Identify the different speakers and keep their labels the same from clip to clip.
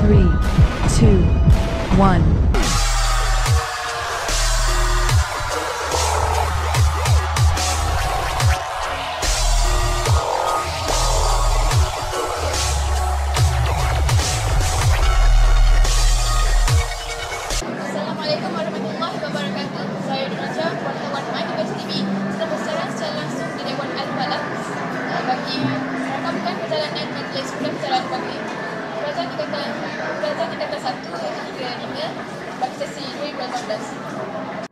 Speaker 1: 3, 2, 1.
Speaker 2: Assalamualaikum warahmatullahi wabarakatuh. Saya Diraja, wartawan MyDBS TV, sedang bersiaran secara langsung di Dewan Al-Falak bagi merakamkan perjalanan majlis bulan perjalanan pagi Kerajaan Tingkatan 1 hingga 5 bagi sesi 2018.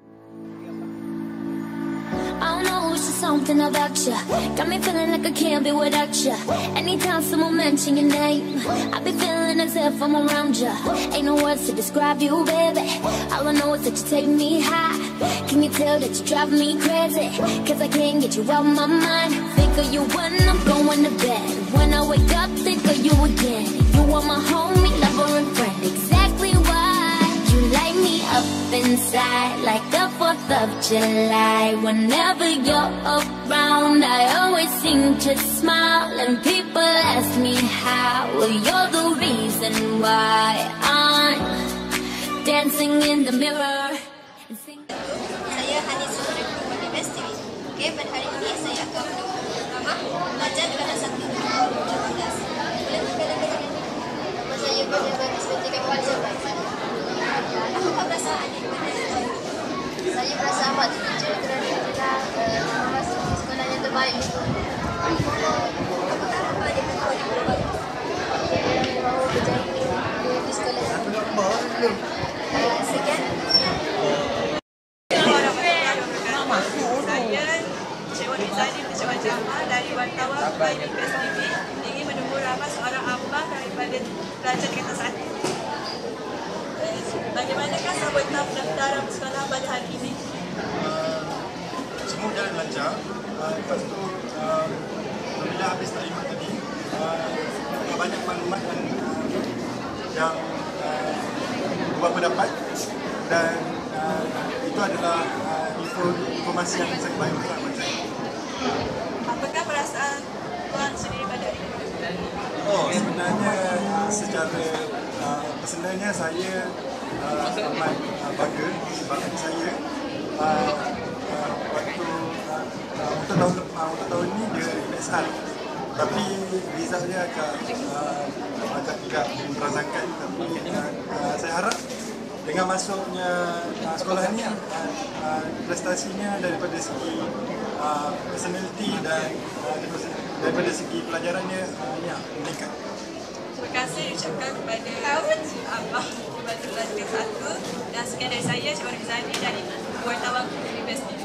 Speaker 3: I don't know, it's just something about you. Got me feeling like I can't be without you. Anytime someone mention your name, I be feeling as if I'm around you. Ain't no words to describe you, baby. All I know is that you take me high. Can you tell that you drive me crazy? Cause I can't get you out my mind. Think of you when I'm going to bed. When I wake up, think of you again. You are my homie, lover and friend. Exactly why you light me up inside like the 4th of July. Whenever you're around, I always seem to smile. And people ask me how. Well, you're the reason why I'm dancing in the mirror.
Speaker 4: Saya Hanis dari MyDBS TV. Okey, pada hari ini saya akan menempuh drama Pelajar Tingkatan 1 2018. Boleh perkenalkan diri? Nama saya Berniaga Dispetikan Wajah. Apakah perasaan anda kepada saya merasa amat teruja kerana telah masuk di sekolah yang terbaik. Apakah harapan anda kepada sekolah baru? Saya mahu berjaya di sekolah ini. Sekian.
Speaker 5: Dari wartawan MyDBS TV ingin menunggu ramai seorang abang daripada pelajar tingkatan 1. Bagaimanakah sambutan pendaftaran sekolah pada hari ini?
Speaker 6: Semua jalan lancar. Lepas tu bila habis taklimat tadi banyak maklumat yang buat pendapat dan itu adalah informasi yang sangat baik untuk saya.
Speaker 5: Apakah perasaan tuan sendiri pada hari ini?
Speaker 6: Sebenarnya secara personalnya saya amat bangga sebab saya waktu untuk tahun ini dia SR tapi result dia agak tidak merasakan, tapi saya harap dengan masuknya sekolah ini prestasinya daripada segi personality dan daripada segi pelajarannya meningkat.
Speaker 5: Terima kasih ucapkan kepada abang kepada pelajar tingkatan 1 dan sekian dari saya, Cik Rizani dari wartawan MyDBS TV.